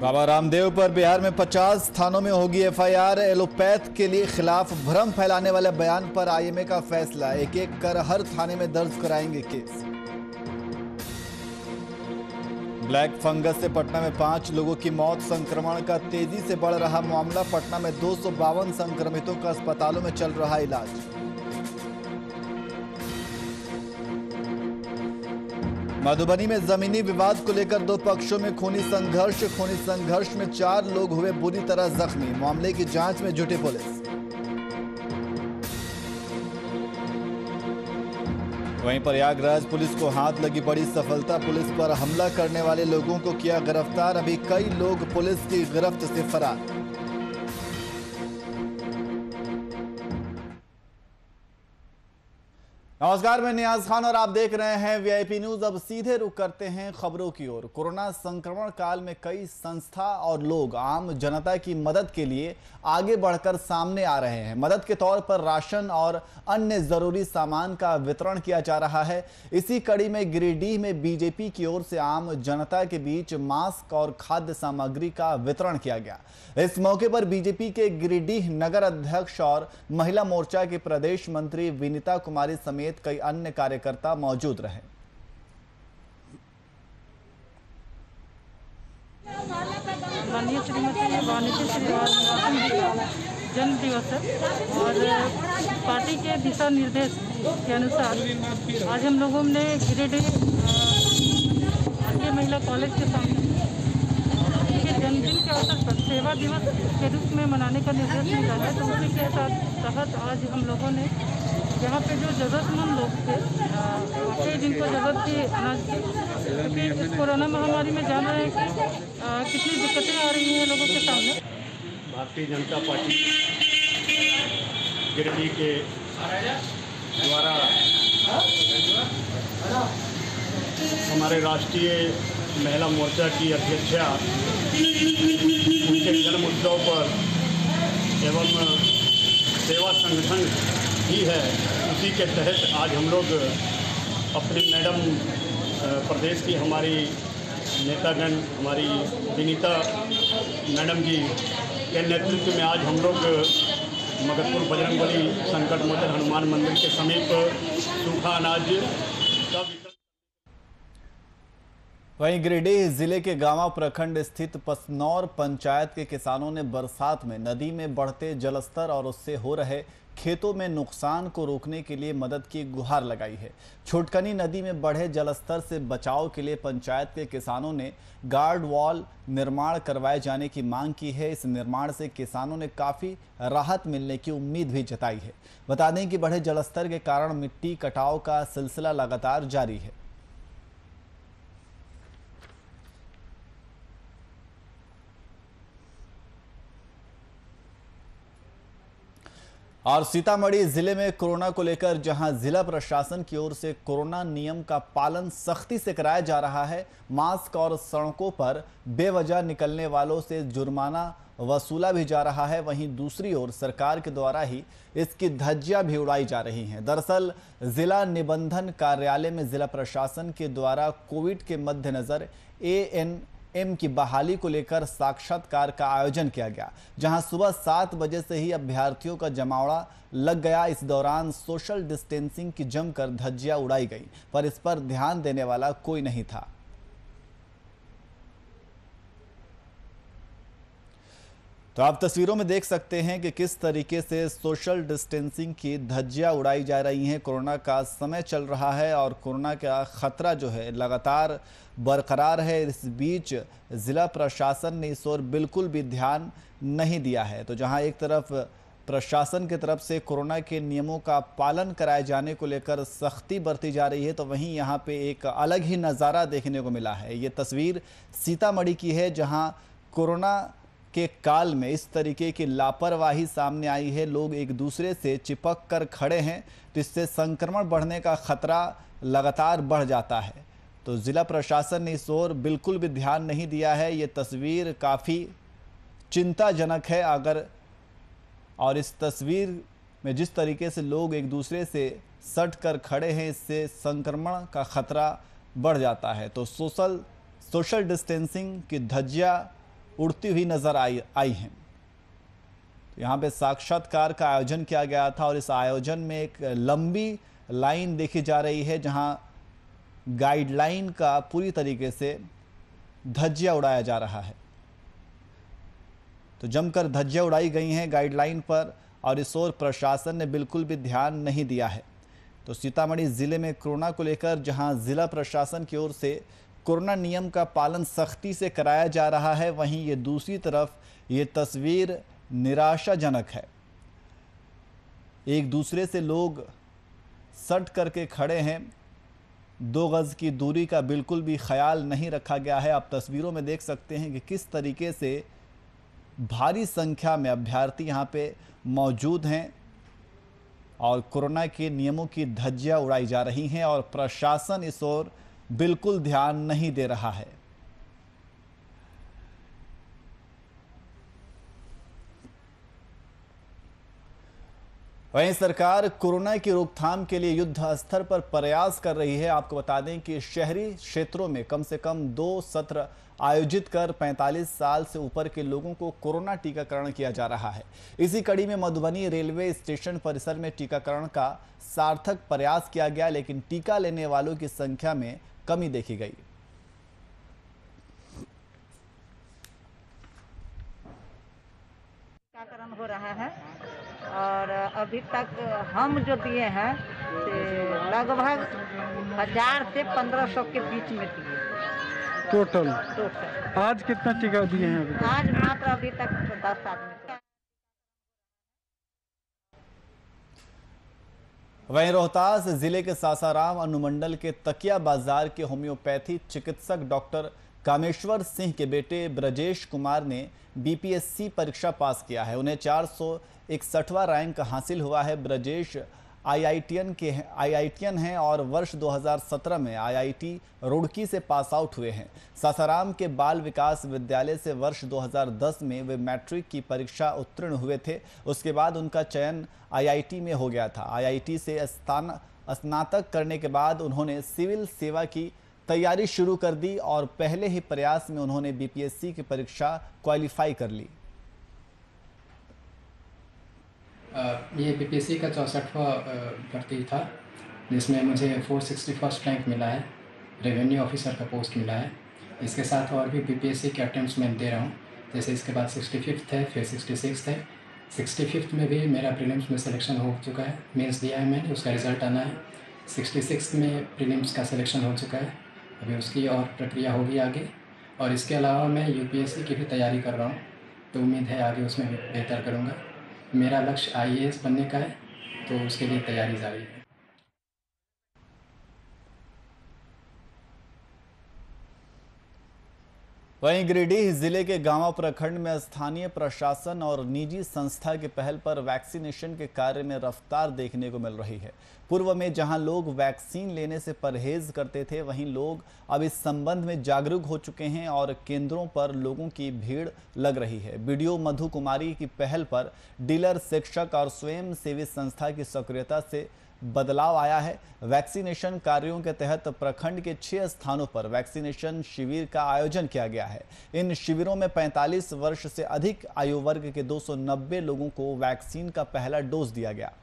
बाबा रामदेव पर बिहार में 50 थानों में होगी एफआईआर। एलोपैथ के लिए खिलाफ भ्रम फैलाने वाले बयान पर आईएमए का फैसला। एक एक कर हर थाने में दर्ज कराएंगे केस। ब्लैक फंगस से पटना में 5 लोगों की मौत। संक्रमण का तेजी से बढ़ रहा मामला। पटना में 252 संक्रमितों का अस्पतालों में चल रहा इलाज। मधुबनी में जमीनी विवाद को लेकर 2 पक्षों में खूनी संघर्ष में 4 लोग हुए बुरी तरह जख्मी। मामले की जांच में जुटी पुलिस। वहीं प्रयागराज पुलिस को हाथ लगी बड़ी सफलता। पुलिस पर हमला करने वाले लोगों को किया गिरफ्तार। अभी कई लोग पुलिस की गिरफ्त से फरार। नमस्कार, मैं नियाज खान और आप देख रहे हैं वीआईपी न्यूज। अब सीधे रुख करते हैं खबरों की ओर। कोरोना संक्रमण काल में कई संस्था और लोग आम जनता की मदद के लिए आगे बढ़कर सामने आ रहे हैं। मदद के तौर पर राशन और अन्य जरूरी सामान का वितरण किया जा रहा है। इसी कड़ी में गिरिडीह में बीजेपी की ओर से आम जनता के बीच मास्क और खाद्य सामग्री का वितरण किया गया। इस मौके पर बीजेपी के गिरिडीह नगर अध्यक्ष और महिला मोर्चा के प्रदेश मंत्री विनीता कुमारी समेत कई अन्य कार्यकर्ता मौजूद रहे। माननीय श्रीमती वाणिज्य श्रीवास जन्म दिवस है और पार्टी के दिशा निर्देश के अनुसार आज हम लोगों ने गिरिडीह भारतीय महिला कॉलेज के सामने जन्मदिन के अवसर पर सेवा दिवस के रूप में मनाने का निर्देश मिला है। तो उसी के तहत आज हम लोगों ने यहाँ पे जो ज़रूरतमंद लोग थे वाकई जिनको ज़रूरत थी अनाज की, क्योंकि इस कोरोना महामारी में जान रहे हैं कि कितनी दिक्कतें आ रही हैं लोगों के सामने। भारतीय जनता पार्टी गिरिडीह के द्वारा हमारे राष्ट्रीय महिला मोर्चा की अध्यक्षा उनके जन्म उत्सव पर एवं सेवा संगठन ही है, उसी के तहत आज हम लोग अपने मैडम प्रदेश की हमारी नेतागण हमारी विनीता मैडम जी के नेतृत्व में आज हम लोग मगधपुर बजरंगबली संकट मोचन हनुमान मंदिर के समीप सूखा अनाज का वहीं गिरिडीह जिले के गांवा प्रखंड स्थित पसनौर पंचायत के किसानों ने बरसात में नदी में बढ़ते जलस्तर और उससे हो रहे खेतों में नुकसान को रोकने के लिए मदद की गुहार लगाई है। छोटकनी नदी में बढ़े जलस्तर से बचाव के लिए पंचायत के किसानों ने गार्ड वॉल निर्माण करवाए जाने की मांग की है। इस निर्माण से किसानों ने काफी राहत मिलने की उम्मीद भी जताई है। बता दें कि बढ़े जलस्तर के कारण मिट्टी कटाव का सिलसिला लगातार जारी है। और सीतामढ़ी जिले में कोरोना को लेकर जहां जिला प्रशासन की ओर से कोरोना नियम का पालन सख्ती से कराया जा रहा है, मास्क और सड़कों पर बेवजह निकलने वालों से जुर्माना वसूला भी जा रहा है, वहीं दूसरी ओर सरकार के द्वारा ही इसकी धज्जियां भी उड़ाई जा रही हैं। दरअसल जिला निबंधन कार्यालय में जिला प्रशासन के द्वारा कोविड के मद्देनजर एएनएम की बहाली को लेकर साक्षात्कार का आयोजन किया गया, जहां सुबह 7 बजे से ही अभ्यर्थियों का जमावड़ा लग गया। इस दौरान सोशल डिस्टेंसिंग की जमकर धज्जियां उड़ाई गई, पर इस पर ध्यान देने वाला कोई नहीं था। तो आप तस्वीरों में देख सकते हैं कि किस तरीके से सोशल डिस्टेंसिंग की धज्जियां उड़ाई जा रही हैं। कोरोना का समय चल रहा है और कोरोना का खतरा जो है लगातार बरकरार है। इस बीच जिला प्रशासन ने इस ओर बिल्कुल भी ध्यान नहीं दिया है। तो जहां एक तरफ प्रशासन की तरफ से कोरोना के नियमों का पालन कराए जाने को लेकर सख्ती बरती जा रही है, तो वहीं यहां पे एक अलग ही नज़ारा देखने को मिला है। ये तस्वीर सीतामढ़ी की है, जहां कोरोना के काल में इस तरीके की लापरवाही सामने आई है। लोग एक दूसरे से चिपक कर खड़े हैं, तो इससे संक्रमण बढ़ने का खतरा लगातार बढ़ जाता है। तो जिला प्रशासन ने इस ओर बिल्कुल भी ध्यान नहीं दिया है। ये तस्वीर काफ़ी चिंताजनक है। और इस तस्वीर में जिस तरीके से लोग एक दूसरे से सट कर खड़े हैं, इससे संक्रमण का खतरा बढ़ जाता है। तो सोशल डिस्टेंसिंग की धज्जियां उड़ती हुई नजर आई हैं। यहाँ पे साक्षात्कार का आयोजन किया गया था और इस आयोजन में एक लंबी लाइन देखी जा रही है, जहां गाइडलाइन का पूरी तरीके से धज्जियां उड़ाया जा रहा है। तो जमकर धज्जियां उड़ाई गई हैं गाइडलाइन पर और इस ओर प्रशासन ने बिल्कुल भी ध्यान नहीं दिया है। तो सीतामढ़ी जिले में कोरोना को लेकर जहां जिला प्रशासन की ओर से कोरोना नियम का पालन सख्ती से कराया जा रहा है, वहीं ये दूसरी तरफ ये तस्वीर निराशाजनक है। एक दूसरे से लोग सट करके खड़े हैं, 2 गज की दूरी का बिल्कुल भी ख्याल नहीं रखा गया है। आप तस्वीरों में देख सकते हैं कि किस तरीके से भारी संख्या में अभ्यर्थी यहाँ पे मौजूद हैं और कोरोना के नियमों की धज्जियां उड़ाई जा रही हैं और प्रशासन इस ओर बिल्कुल ध्यान नहीं दे रहा है। वहीं सरकार कोरोना की रोकथाम के लिए युद्ध स्तर पर प्रयास कर रही है। आपको बता दें कि शहरी क्षेत्रों में कम से कम 2 सत्र आयोजित कर 45 साल से ऊपर के लोगों को कोरोना टीकाकरण किया जा रहा है। इसी कड़ी में मधुबनी रेलवे स्टेशन परिसर में टीकाकरण का सार्थक प्रयास किया गया, लेकिन टीका लेने वालों की संख्या में कमी देखी गई। टीकाकरण हो रहा है और अभी तक हम जो दिए हैं लगभग 1000 से 1500 के बीच में दिए टोटल। आज कितना टीका दिए हैं अभी? आज मात्र अभी तक 10 आदमी। वहीं रोहतास जिले के सासाराम अनुमंडल के तकिया बाजार के होम्योपैथी चिकित्सक डॉक्टर कामेश्वर सिंह के बेटे ब्रजेश कुमार ने बीपीएससी परीक्षा पास किया है। उन्हें 461वां रैंक हासिल हुआ है। ब्रजेश आईआईटीएन हैं और वर्ष 2017 में आईआईटी रुड़की से पास आउट हुए हैं। सासाराम के बाल विकास विद्यालय से वर्ष 2010 में वे मैट्रिक की परीक्षा उत्तीर्ण हुए थे। उसके बाद उनका चयन आईआईटी में हो गया था। आईआईटी से स्नातक करने के बाद उन्होंने सिविल सेवा की तैयारी शुरू कर दी और पहले ही प्रयास में उन्होंने बीपीएससी की परीक्षा क्वालिफाई कर ली। ये बीपीएससी का 64वां भर्ती था, जिसमें मुझे 461st रैंक मिला है। रेवेन्यू ऑफिसर का पोस्ट मिला है। इसके साथ और भी बीपीएससी के अटेम्प्ट्स मैं दे रहा हूँ। जैसे इसके बाद 65th है, फिर 66th है। 65th में भी मेरा प्रीलिम्स में सिलेक्शन हो चुका है। मेंस दिया है मैंने, उसका रिज़ल्ट आना है। 66th में प्रीलिम्स का सिलेक्शन हो चुका है। अभी उसकी और प्रक्रिया होगी आगे। और इसके अलावा मैं यूपीएससी की भी तैयारी कर रहा हूँ, तो उम्मीद है आगे उसमें भी बेहतर करूँगा। मेरा लक्ष्य आईएएस बनने का है, तो उसके लिए तैयारी जारी है। वहीं गिरिडीह जिले के गांव प्रखंड में स्थानीय प्रशासन और निजी संस्था के पहल पर वैक्सीनेशन के कार्य में रफ्तार देखने को मिल रही है। पूर्व में जहां लोग वैक्सीन लेने से परहेज करते थे, वहीं लोग अब इस संबंध में जागरूक हो चुके हैं और केंद्रों पर लोगों की भीड़ लग रही है। बीडीओ मधु कुमारी की पहल पर डीलर, शिक्षक और स्वयं सेवी संस्था की सक्रियता से बदलाव आया है। वैक्सीनेशन कार्यों के तहत प्रखंड के 6 स्थानों पर वैक्सीनेशन शिविर का आयोजन किया गया है। इन शिविरों में 45 वर्ष से अधिक आयु वर्ग के 290 लोगों को वैक्सीन का पहला डोज दिया गया।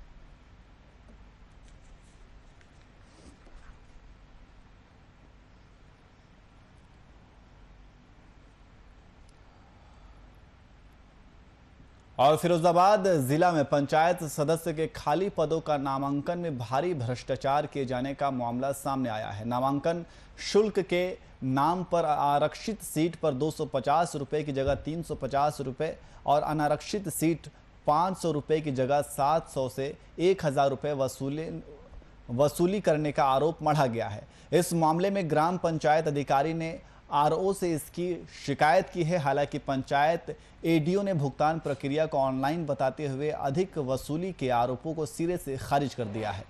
और फिरोजाबाद जिला में पंचायत सदस्य के खाली पदों का नामांकन में भारी भ्रष्टाचार किए जाने का मामला सामने आया है। नामांकन शुल्क के नाम पर आरक्षित सीट पर 250 रुपये की जगह 350 रुपये और अनारक्षित सीट 500 रुपये की जगह 700 से 1000 रुपये वसूली करने का आरोप मढ़ा गया है। इस मामले में ग्राम पंचायत अधिकारी ने आरओ से इसकी शिकायत की है। हालांकि पंचायत एडीओ ने भुगतान प्रक्रिया को ऑनलाइन बताते हुए अधिक वसूली के आरोपों को सिरे से खारिज कर दिया है।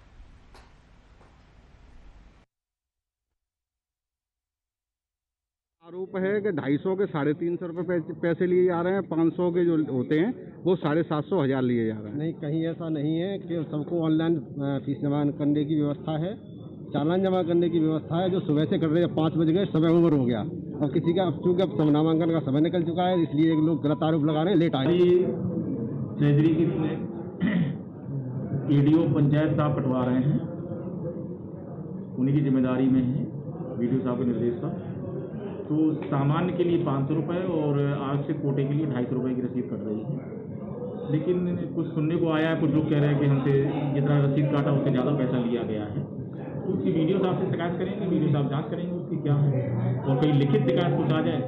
आरोप है कि 250 के 350 रुपये पैसे लिए जा रहे हैं, 500 के जो होते हैं वो 750 1000 लिए जा रहे हैं। नहीं, कहीं ऐसा नहीं है कि सबको ऑनलाइन फीस जमा करने की व्यवस्था है चालान जमा करने की व्यवस्था है जो सुबह से कर रहे हैं। 5 बज गए, समय ओवर हो गया और किसी का चूँकि अब नामांकन का समय निकल चुका है, इसलिए लोग गलत आरोप लगा रहे हैं, लेट आए। चौधरी की वीडियो पंचायत साहब कटवा रहे हैं, उन्हीं की जिम्मेदारी में है, वीडियो साहब के निर्देश का। तो सामान्य के लिए 500 रुपये और आवश्यक कोटे के लिए 250 रुपये की रसीद कट रही है। लेकिन कुछ सुनने को आया है, कुछ लोग कह रहे हैं कि हमसे जितना रसीद काटा उससे ज़्यादा पैसा लिया गया है। तो उसकी वीडियो साहब से शिकायत करेंगे, वीडियो साहब जांच करेंगे उसकी क्या है, और कहीं लिखित शिकायत कुछ आ जाए।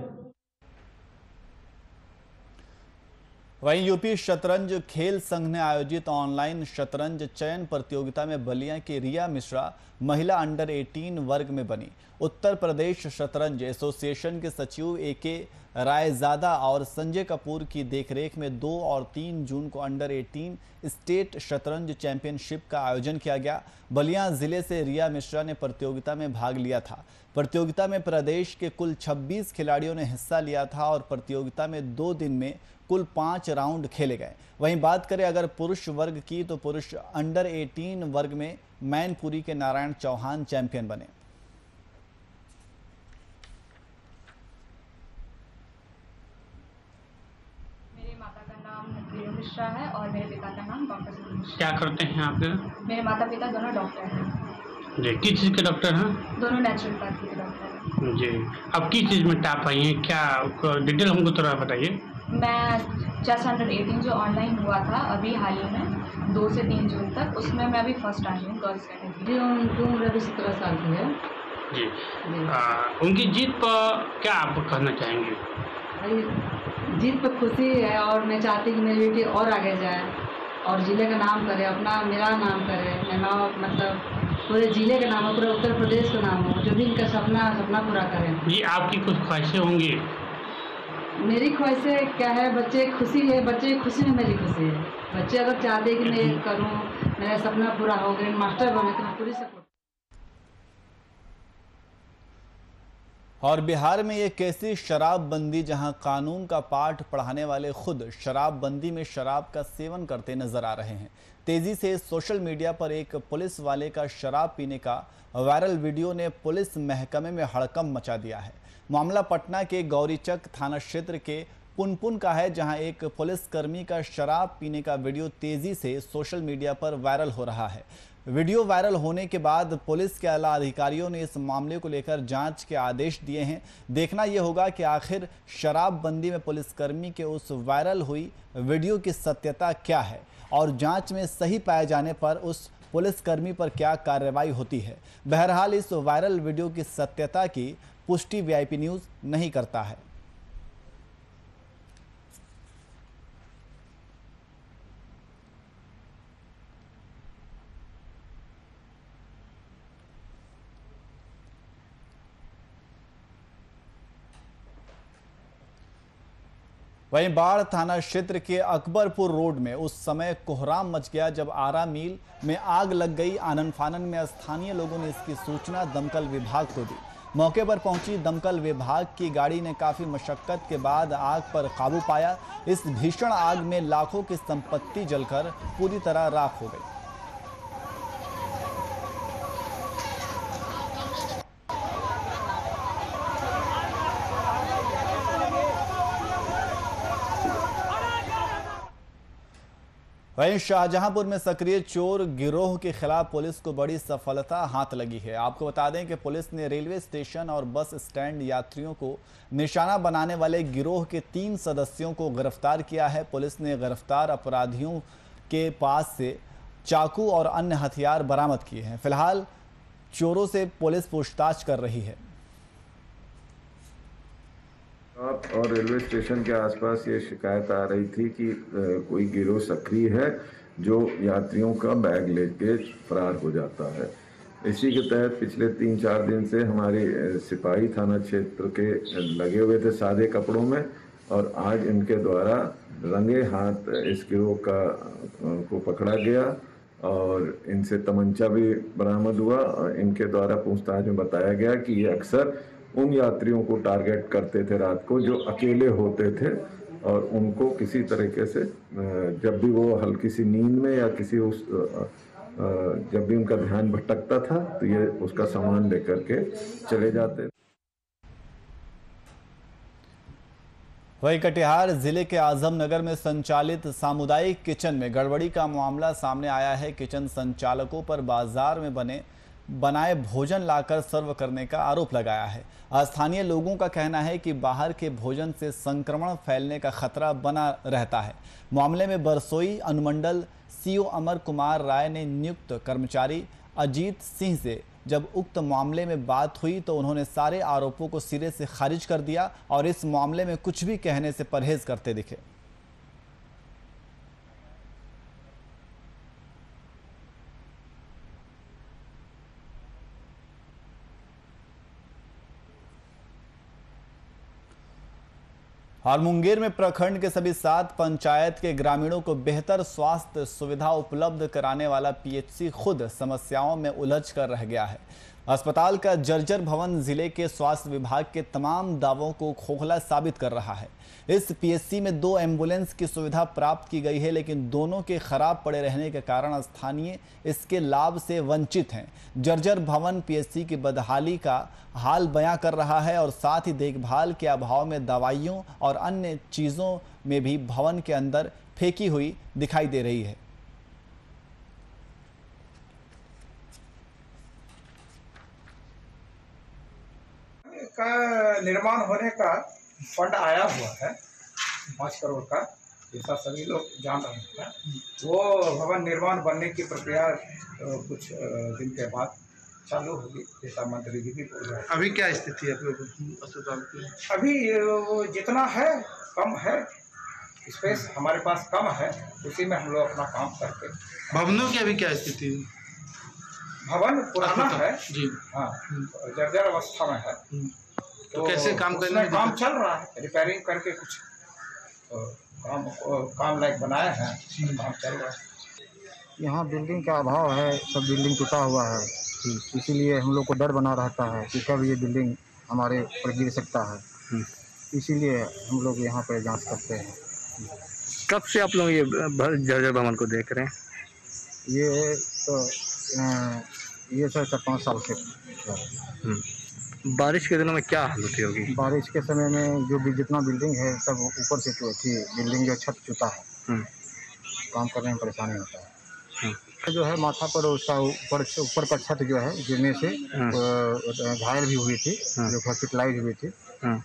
वहीं यूपी शतरंज खेल संघ ने आयोजित ऑनलाइन शतरंज चयन प्रतियोगिता में बलिया की रिया मिश्रा महिला अंडर 18 वर्ग में बनी। उत्तर प्रदेश शतरंज एसोसिएशन के सचिव एके रायजादा और संजय कपूर की देखरेख में 2 और 3 जून को अंडर 18 स्टेट शतरंज चैंपियनशिप का आयोजन किया गया। बलिया जिले से रिया मिश्रा ने प्रतियोगिता में भाग लिया था। प्रतियोगिता में प्रदेश के कुल 26 खिलाड़ियों ने हिस्सा लिया था और प्रतियोगिता में 2 दिन में कुल 5 राउंड खेले गए। वहीं बात करें अगर पुरुष वर्ग की, तो पुरुष अंडर 18 वर्ग में मैनपुरी के नारायण चौहान चैंपियन बने। मेरे माता का नाम रिया मिश्रा है और मेरे पिता का नाम डॉक्टर सुनील मिश्रा। क्या करते हैं आपके? मेरे माता पिता दोनों डॉक्टर हैं। जी, किस चीज़ के डॉक्टर हैं? दोनों नेचुरोपैथी के डॉक्टर हैं। जी, अब किस चीज़ में टॉप आई हैं, क्या डिटेल हमको थोड़ा बताइए। मैं चेस अंडर 18 जो ऑनलाइन हुआ था अभी हाल ही में 2 से 3 जून तक, उसमें मैं अभी फर्स्ट आई हूँ गर्ल्स कैटेगरी। उनकी उम्र अभी 17 साल की है। जी, उनकी जीत पर क्या आप कहना चाहेंगे? जीत पर खुशी है और मैं चाहती कि मेरी बेटी और आगे जाए और जिले का नाम करे, अपना मेरा नाम करे, मेरा मतलब पूरे जिले का नाम हो, पूरे उत्तर प्रदेश का नाम हो, जो भी इनका सपना पूरा करें। जी, आपकी कुछ ख्वाहिशें होंगी? मेरी ख्वाहिशें क्या है, बच्चे खुशी है, बच्चे की खुशी में मेरी खुशी है। बच्चे अगर चाहते कि मैं करूं, मेरा सपना पूरा हो, ग्रैंड मास्टर बने, तो मैं पूरी सपोर्ट। और बिहार में एक ऐसी शराबबंदी जहां कानून का पाठ पढ़ाने वाले खुद शराबबंदी में शराब का सेवन करते नजर आ रहे हैं। तेजी से सोशल मीडिया पर एक पुलिस वाले का शराब पीने का वायरल वीडियो ने पुलिस महकमे में हड़कंप मचा दिया है। मामला पटना के गौरीचक थाना क्षेत्र के पुनपुन का है, जहां एक पुलिसकर्मी का शराब पीने का वीडियो तेजी से सोशल मीडिया पर वायरल हो रहा है। वीडियो वायरल होने के बाद पुलिस के आला अधिकारियों ने इस मामले को लेकर जांच के आदेश दिए हैं। देखना यह होगा कि आखिर शराबबंदी में पुलिसकर्मी के उस वायरल हुई वीडियो की सत्यता क्या है और जांच में सही पाए जाने पर उस पुलिसकर्मी पर क्या कार्रवाई होती है। बहरहाल इस वायरल वीडियो की सत्यता की पुष्टि वीआईपी न्यूज़ नहीं करता है। वहीं बाढ़ थाना क्षेत्र के अकबरपुर रोड में उस समय कोहराम मच गया जब आरा मिल में आग लग गई। आनन फानन में स्थानीय लोगों ने इसकी सूचना दमकल विभाग को दी। मौके पर पहुंची दमकल विभाग की गाड़ी ने काफी मशक्कत के बाद आग पर काबू पाया। इस भीषण आग में लाखों की संपत्ति जलकर पूरी तरह राख हो गई। वहीं शाहजहांपुर में सक्रिय चोर गिरोह के खिलाफ पुलिस को बड़ी सफलता हाथ लगी है। आपको बता दें कि पुलिस ने रेलवे स्टेशन और बस स्टैंड यात्रियों को निशाना बनाने वाले गिरोह के 3 सदस्यों को गिरफ्तार किया है। पुलिस ने गिरफ्तार अपराधियों के पास से चाकू और अन्य हथियार बरामद किए हैं। फिलहाल चोरों से पुलिस पूछताछ कर रही है। और रेलवे स्टेशन के आसपास ये शिकायत आ रही थी कि कोई गिरोह सक्रिय है जो यात्रियों का बैग लेके फरार हो जाता है। इसी के तहत पिछले 3-4 दिन से हमारे सिपाही थाना क्षेत्र के लगे हुए थे सादे कपड़ों में, और आज इनके द्वारा रंगे हाथ इस गिरोह को पकड़ा गया और इनसे तमंचा भी बरामद हुआ। इनके द्वारा पूछताछ में बताया गया कि ये अक्सर उन यात्रियों को टारगेट करते थे रात को जो अकेले होते थे, और उनको किसी तरीके से जब भी वो हल्की सी नींद में या किसी उस जब भी उनका ध्यान भटकता था तो ये उसका सामान लेकर के चले जाते। वहीं कटिहार जिले के आजमनगर में संचालित सामुदायिक किचन में गड़बड़ी का मामला सामने आया है। किचन संचालकों पर बाजार में बनाए भोजन लाकर सर्व करने का आरोप लगाया है। स्थानीय लोगों का कहना है कि बाहर के भोजन से संक्रमण फैलने का खतरा बना रहता है। मामले में बरसोई अनुमंडल सीओ अमर कुमार राय ने नियुक्त कर्मचारी अजीत सिंह से जब उक्त मामले में बात हुई तो उन्होंने सारे आरोपों को सिरे से खारिज कर दिया और इस मामले में कुछ भी कहने से परहेज करते दिखे। और मुंगेर में प्रखंड के सभी 7 पंचायत के ग्रामीणों को बेहतर स्वास्थ्य सुविधा उपलब्ध कराने वाला पीएचसी खुद समस्याओं में उलझ कर रह गया है। अस्पताल का जर्जर भवन जिले के स्वास्थ्य विभाग के तमाम दावों को खोखला साबित कर रहा है। इस पीएचसी में 2 एम्बुलेंस की सुविधा प्राप्त की गई है, लेकिन दोनों के खराब पड़े रहने के कारण स्थानीय इसके लाभ से वंचित हैं। जर्जर भवन पीएचसी की बदहाली का हाल बयां कर रहा है और साथ ही देखभाल के अभाव में दवाइयों और अन्य चीज़ों में भी भवन के अंदर फेंकी हुई दिखाई दे रही है। का निर्माण होने का फंड आया हुआ है 5 करोड़ का, जैसा सभी लोग जान रहे हैं। वो भवन निर्माण बनने की प्रक्रिया कुछ दिन के बाद चालू होगी, जैसा मंत्री जी भी बोल रहे हैं। अभी क्या स्थिति है अस्पताल की? अभी वो जितना है कम है, स्पेस हमारे पास कम है, उसी में हम लोग अपना काम करते हैं। भवनों की अभी क्या स्थिति है? भवन पुराना है जी, हाँ, जर्जर अवस्था में है। तो कैसे काम करने में काम चल रहा है, रिपेयरिंग करके कुछ काम लायक बनाए हैं, काम चल रहा है। यहाँ बिल्डिंग का अभाव है, सब बिल्डिंग टूटा हुआ है, इसीलिए हम लोग को डर बना रहता है कि कब ये बिल्डिंग हमारे ऊपर गिर सकता है। इसीलिए हम लोग यहाँ पर जांच करते हैं। कब से आप लोग ये जर्जर भवन को देख रहे हैं? ये तो ये सर 4-5 साल से। बारिश के दिनों में क्या हालत होगी? बारिश के समय में जो भी जितना बिल्डिंग है सब ऊपर से बिल्डिंग जो छत चुता है, काम करने में परेशानी होता है। जो है माथा पर उसका ऊपर का छत जो है गिरने से घायल भी हुई थी, जो हॉस्पिटलाइज हुई थी।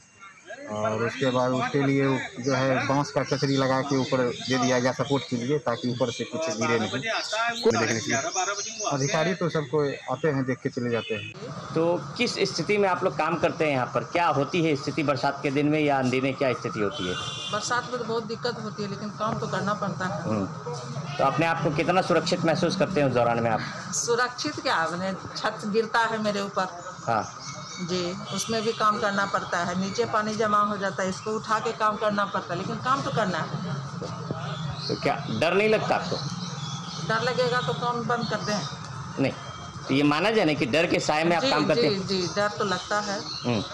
और उसके बाद उसके लिए जो है बांस का कचरी लगा के ऊपर दे दिया गया सपोर्ट के लिए, ताकि ऊपर से कुछ गिरे नहीं। देखने के लिए अधिकारी तो सबको आते हैं, देख के चले जाते हैं। तो किस स्थिति में आप लोग काम करते हैं यहाँ पर? क्या होती है स्थिति बरसात के दिन में या अंधेरे में, क्या स्थिति होती है? बरसात में तो बहुत दिक्कत होती है, लेकिन काम तो करना पड़ता है। तो अपने आप को कितना सुरक्षित महसूस करते हैं उस दौरान में आप? सुरक्षित क्या, छत गिरता है मेरे ऊपर, हाँ जी, उसमें भी काम करना पड़ता है। नीचे पानी जमा हो जाता है, इसको उठा के काम करना पड़ता है, लेकिन काम तो करना है। तो क्या डर नहीं लगता आपको? डर लगेगा तो काम बंद कर दें? नहीं, तो ये माना जाए कि डर के साए में आप काम करते हैं? जी, डर तो लगता है जी।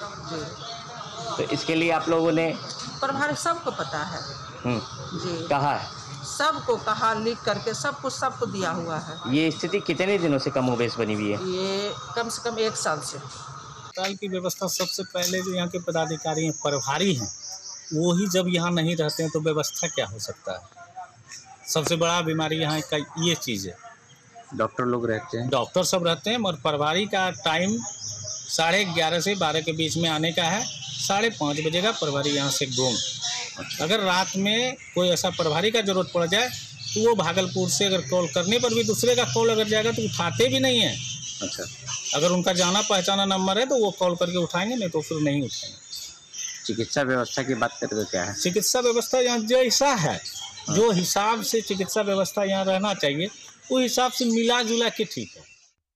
तो इसके लिए आप लोगों ने प्रभारी सबको पता है जी, कहा है, सबको कहा, लिख करके सब कुछ सबको दिया हुआ है। ये स्थिति कितने दिनों से कमोबेश बनी हुई है? ये कम से कम 1 साल से। अस्पताल की व्यवस्था सबसे पहले जो यहाँ के पदाधिकारी हैं, प्रभारी हैं, वो ही जब यहाँ नहीं रहते हैं तो व्यवस्था क्या हो सकता है। सबसे बड़ा बीमारी यहाँ का ये चीज़ है। डॉक्टर लोग रहते हैं, डॉक्टर सब रहते हैं, मगर प्रभारी का टाइम 11:30 से 12 के बीच में आने का है। 5:30 बजे का प्रभारी यहाँ से गुम। अगर रात में कोई ऐसा प्रभारी का जरूरत पड़ जाए तो वो भागलपुर से अगर कॉल करने पर भी दूसरे का कॉल अगर जाएगा तो उठाते भी नहीं है। अच्छा, अगर उनका जाना पहचाना नंबर है तो वो कॉल करके उठाएंगे, नहीं तो फिर नहीं उठाएंगे। चिकित्सा व्यवस्था की बात करें तो क्या है? चिकित्सा व्यवस्था यहाँ जैसा है, जो हिसाब से चिकित्सा व्यवस्था यहाँ रहना चाहिए, वो हिसाब से मिला जुला के ठीक है।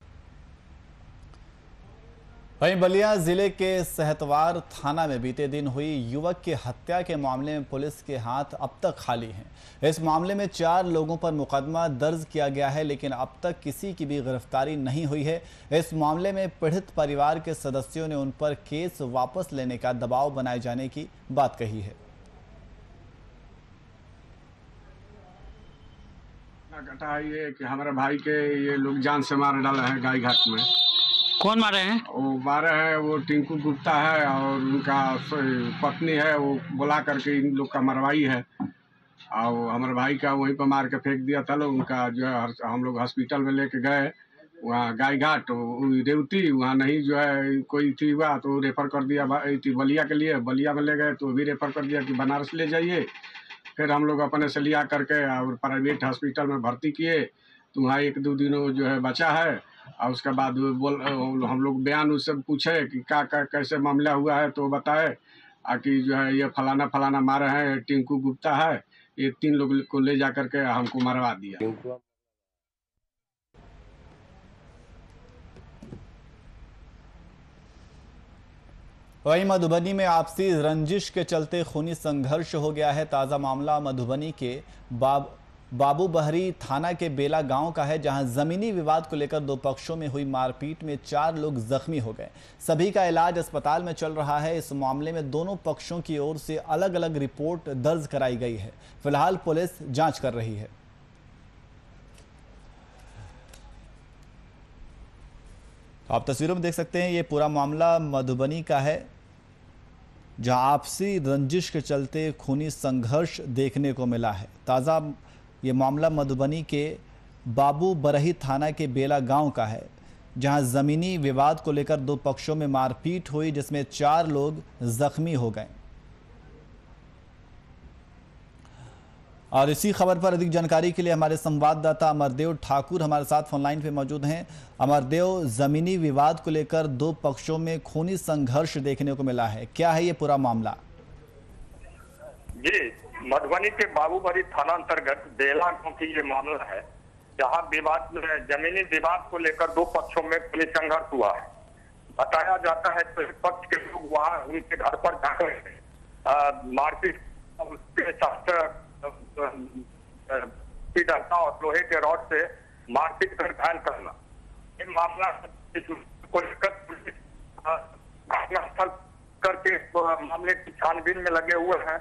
वहीं बलिया जिले के सहतवार थाना में बीते दिन हुई युवक की हत्या के मामले में पुलिस के हाथ अब तक खाली हैं। इस मामले में 4 लोगों पर मुकदमा दर्ज किया गया है, लेकिन अब तक किसी की भी गिरफ्तारी नहीं हुई है। इस मामले में पीड़ित परिवार के सदस्यों ने उन पर केस वापस लेने का दबाव बनाए जाने की बात कही है। घटा ये कि हमारे भाई के ये लोग जान से मार डाला है गाय घाट में। कौन मारे हैं? वो मारे हैं वो टिंकू गुप्ता है और उनका पत्नी है, वो बुला करके इन लोग का मरवाई है और हमारे भाई का वहीं पर मार के फेंक दिया था लोग। उनका जो है हम लोग हॉस्पिटल में लेके गए वहाँ गाय घाट रेवती, वहाँ नहीं जो है कोई थी हुआ तो रेफ़र कर दिया बलिया के लिए। बलिया में ले गए तो भी रेफ़र कर दिया कि बनारस ले जाइए। फिर हम लोग अपने से लिया करके और प्राइवेट हॉस्पिटल में भर्ती किए तो वहाँ 1-2 दिनों जो है बचा है। और उसके बाद हम लोग बयान उससे पूछे कि क्या कैसे मामला हुआ है तो बताए कि जो है ये फलाना फलाना मारे हैं, टिंकू गुप्ता है, ये 3 लोग को ले जा करके हमको मरवा दिया। वहीं मधुबनी में आपसी रंजिश के चलते खूनी संघर्ष हो गया है। ताज़ा मामला मधुबनी के बाबू बहरी थाना के बेला गांव का है, जहां जमीनी विवाद को लेकर 2 पक्षों में हुई मारपीट में 4 लोग जख्मी हो गए। सभी का इलाज अस्पताल में चल रहा है। इस मामले में दोनों पक्षों की ओर से अलग अलग रिपोर्ट दर्ज कराई गई है। फिलहाल पुलिस जांच कर रही है। आप तस्वीरों में देख सकते हैं ये पूरा मामला मधुबनी का है, जहां आपसी रंजिश के चलते खूनी संघर्ष देखने को मिला है। ताज़ा ये मामला मधुबनी के बाबू बरही थाना के बेला गांव का है, जहां ज़मीनी विवाद को लेकर 2 पक्षों में मारपीट हुई, जिसमें 4 लोग जख्मी हो गए। और इसी खबर पर अधिक जानकारी के लिए हमारे संवाददाता अमरदेव ठाकुर हमारे साथ फोनलाइन पे मौजूद हैं। अमरदेव, जमीनी विवाद को लेकर 2 पक्षों में खूनी संघर्ष देखने को मिला है, क्या है ये पूरा मामला? जी, मधुबनी के बाबूबरी थाना अंतर्गत बेला गांव की ये मामला है, जहां जमीनी विवाद को लेकर 2 पक्षों में खूनी संघर्ष हुआ है। बताया जाता है तो पक्ष के लोग वहां उनके घर पर जाकर मारपीट, उसके साथ डंडा और लोहे के रॉड से मारपीट कर घायल करना, ये मामला को लेकर पुलिस घटनास्थल करके मामले की छानबीन में लगे हुए हैं।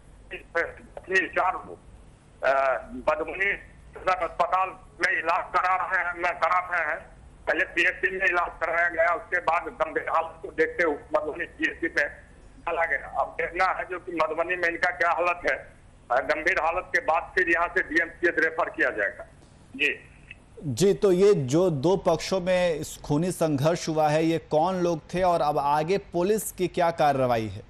4 लोग मधुबनी सदर अस्पताल में इलाज करा रहे हैं। पहले पीएचसी में इलाज कराया गया, उसके बाद गंभीर हालत को देखते हुए मधुबनी पीएचसी में डाला गया। अब देखना है जो कि मधुबनी में इनका क्या हालत है। गंभीर हालत के बाद फिर यहाँ से डीएमसीएच रेफर किया जाएगा। जी, तो ये जो 2 पक्षों में खूनी संघर्ष हुआ है, ये कौन लोग थे और अब आगे पुलिस की क्या कार्रवाई है?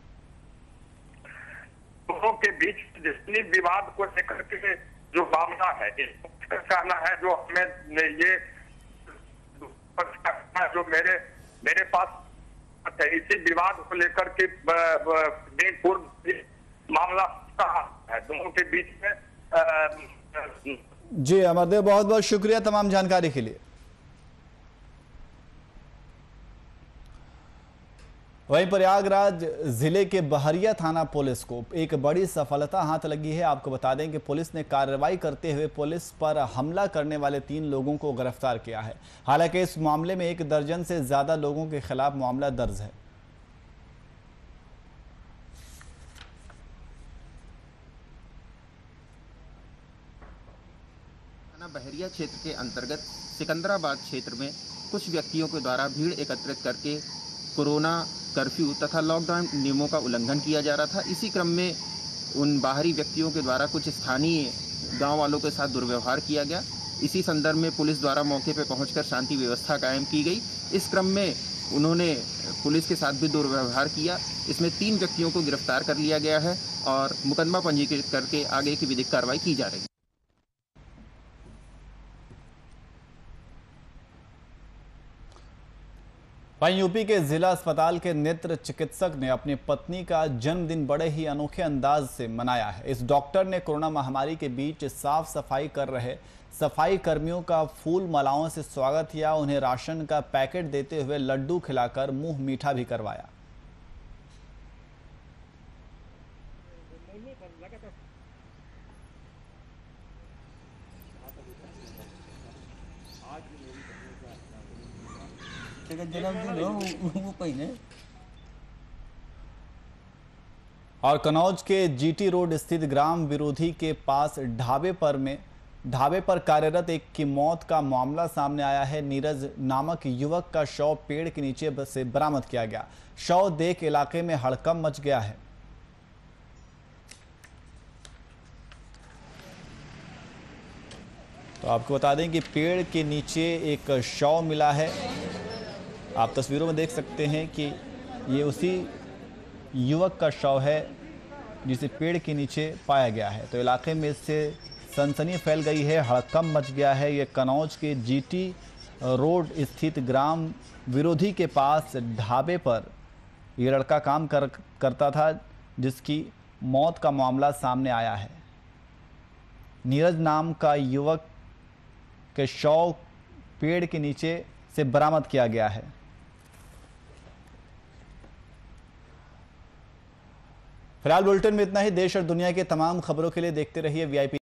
दोनों के बीच जितनी विवाद को लेकर के जो मामला है, कहना है जो हमें ये जो मेरे पास इसी विवाद को लेकर के दिन पूर्व मामला है दोनों के बीच में। जी अमरदेव, बहुत बहुत शुक्रिया तमाम जानकारी के लिए। वहीं प्रयागराज जिले के बहरिया थाना पुलिस को एक बड़ी सफलता हाथ लगी है। आपको बता दें कि पुलिस ने कार्रवाई करते हुए पुलिस पर हमला करने वाले 3 लोगों को गिरफ्तार किया है। हालांकि इस मामले में 1 दर्जन से ज्यादा लोगों के खिलाफ मामला दर्ज है। बहरिया क्षेत्र के अंतर्गत सिकंदराबाद क्षेत्र में कुछ व्यक्तियों के द्वारा भीड़ एकत्रित करके कोरोना कर्फ्यू तथा लॉकडाउन नियमों का उल्लंघन किया जा रहा था। इसी क्रम में उन बाहरी व्यक्तियों के द्वारा कुछ स्थानीय गांव वालों के साथ दुर्व्यवहार किया गया। इसी संदर्भ में पुलिस द्वारा मौके पर पहुंचकर शांति व्यवस्था कायम की गई। इस क्रम में उन्होंने पुलिस के साथ भी दुर्व्यवहार किया। इसमें 3 व्यक्तियों को गिरफ्तार कर लिया गया है और मुकदमा पंजीकृत करके आगे की विधिक कार्रवाई की जा रही है। वहीं यूपी के जिला अस्पताल के नेत्र चिकित्सक ने अपनी पत्नी का जन्मदिन बड़े ही अनोखे अंदाज से मनाया है। इस डॉक्टर ने कोरोना महामारी के बीच साफ सफाई कर रहे सफाई कर्मियों का फूल मालाओं से स्वागत किया। उन्हें राशन का पैकेट देते हुए लड्डू खिलाकर मुंह मीठा भी करवाया। और कनौज के जीटी रोड स्थित ग्राम विरोधी के पास ढाबे पर में ढाबे पर कार्यरत एक की मौत का मामला सामने आया है। नीरज नामक युवक का शव पेड़ के नीचे से बरामद किया गया। शव देख इलाके में हड़कंप मच गया है। तो आपको बता दें कि पेड़ के नीचे एक शव मिला है। आप तस्वीरों में देख सकते हैं कि ये उसी युवक का शव है जिसे पेड़ के नीचे पाया गया है। तो इलाके में इससे सनसनी फैल गई है, हड़कंप मच गया है। ये कन्नौज के जीटी रोड स्थित ग्राम विरोधी के पास ढाबे पर ये लड़का काम करता था, जिसकी मौत का मामला सामने आया है। नीरज नाम का युवक के शव पेड़ के नीचे से बरामद किया गया है। फिलहाल बुलेटिन में इतना ही। देश और दुनिया के तमाम खबरों के लिए देखते रहिए VIP